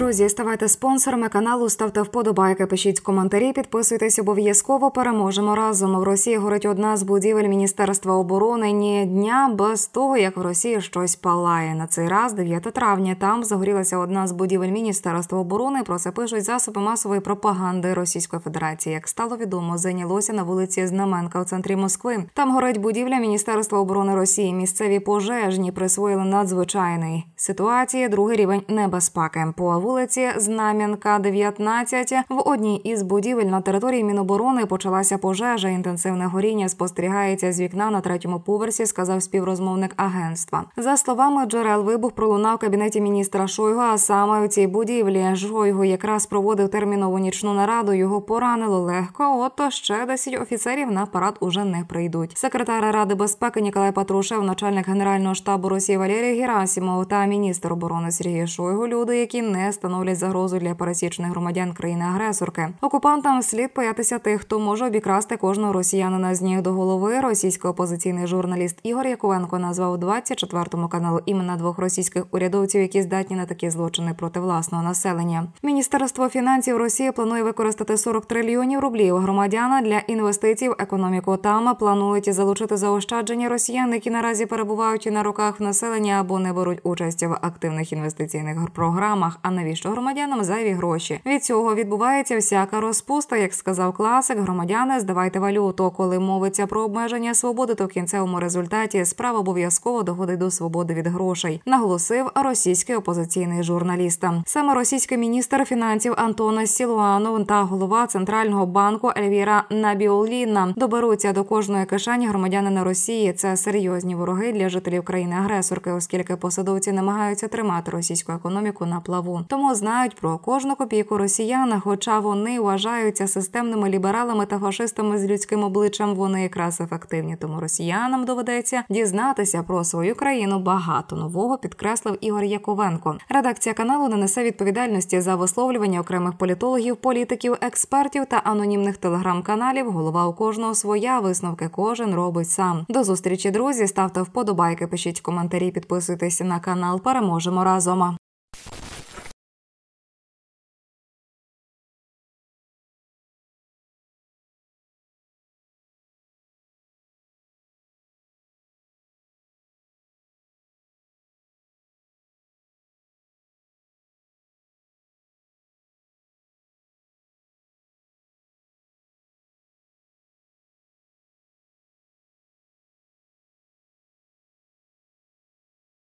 друзі, ставайте спонсорами каналу, ставте вподобайки, пишіть коментарі, підписуйтесь обов'язково. Переможемо разом. В Росії горить одна з будівель Міністерства оборони. Ні дня без того, як в Росії щось палає. На цей раз 9 травня там загорілася одна з будівель Міністерства оборони. Про це пишуть засоби масової пропаганди Російської Федерації. Як стало відомо, зайнялося на вулиці Знаменка у центрі Москви. Там горить будівля Міністерства оборони Росії. Місцеві пожежні присвоїли надзвичайний ситуації другий рівень небезпеки. По вулиці Знам'янка, 19, в одній із будівель на території Міноборони почалася пожежа. Інтенсивне горіння спостерігається з вікна на 3-му поверсі, сказав співрозмовник агентства. За словами джерел, вибух пролунав в кабінеті міністра Шойгу, а саме у цій будівлі. Шойгу якраз проводив термінову нічну нараду, його поранило легко, ото ще 10 офіцерів на парад уже не прийдуть. Секретар Ради безпеки Ніколай Патрушев, начальник Генерального штабу Росії Валерій Герасимов та міністр оборони Сергій Шойгу – люди, які не становлять загрозу для пересічних громадян країни-агресорки. Окупантам слід боятися тих, хто може обікрасти кожного росіянина з ніг до голови. Російський опозиційний журналіст Ігор Яковенко назвав 24-му каналу імена 2 російських урядовців, які здатні на такі злочини проти власного населення. Міністерство фінансів Росії планує використати 40 трильйонів рублів громадян для інвестицій в економіку. Там планують залучити заощадження росіян, які наразі перебувають на руках в населення або не беруть участь в активних інвестиційних програмах. А навіщо громадянам зайві гроші? Від цього відбувається всяка розпуста, як сказав класик. Громадяни, здавайте валюту. Коли мовиться про обмеження свободи, то в кінцевому результаті справа обов'язково доходить до свободи від грошей, наголосив російський опозиційний журналіст. Саме російський міністр фінансів Антон Сілуанов та голова Центрального банку Ельвіра Набіулліна доберуться до кожної кишені громадянина Росії. Це серйозні вороги для жителів країни-агресорки, оскільки посадовці намагаються тримати російську економіку на плаву. Тому знають про кожну копійку росіян, хоча вони вважаються системними лібералами та фашистами з людським обличчям, вони якраз ефективні. Тому росіянам доведеться дізнатися про свою країну багато нового, підкреслив Ігор Яковенко. Редакція каналу не несе відповідальності за висловлювання окремих політологів, політиків, експертів та анонімних телеграм-каналів. Голова у кожного своя, висновки кожен робить сам. До зустрічі, друзі, ставте вподобайки, пишіть коментарі, підписуйтесь на канал. Переможемо разом!